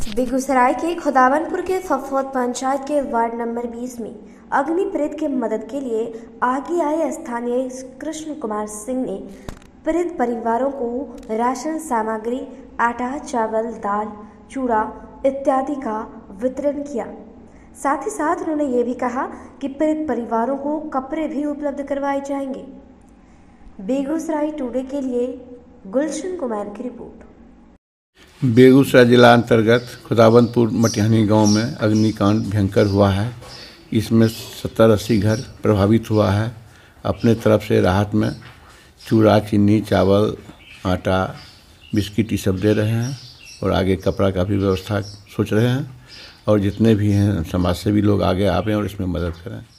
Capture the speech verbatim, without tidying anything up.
बेगूसराय के खुदावनपुर के फफौद पंचायत के वार्ड नंबर बीस में अग्नि पीड़ित की मदद के लिए आगे आए स्थानीय कृष्ण कुमार सिंह ने पीड़ित परिवारों को राशन सामग्री, आटा, चावल, दाल, चूड़ा इत्यादि का वितरण किया। साथ ही साथ उन्होंने ये भी कहा कि पीड़ित परिवारों को कपड़े भी उपलब्ध करवाए जाएंगे। बेगूसराय टुडे के लिए गुलशन कुमार की रिपोर्ट। बेगूसराय जिला अंतर्गत खुदावनपुर मटिहानी गांव में अग्निकांड भयंकर हुआ है। इसमें सत्तर अस्सी घर प्रभावित हुआ है। अपने तरफ से राहत में चूड़ा, चीनी, चावल, आटा, बिस्किट ये सब दे रहे हैं और आगे कपड़ा का भी व्यवस्था सोच रहे हैं और जितने भी हैं समाज सेवी लोग आगे आवें और इसमें मदद करें।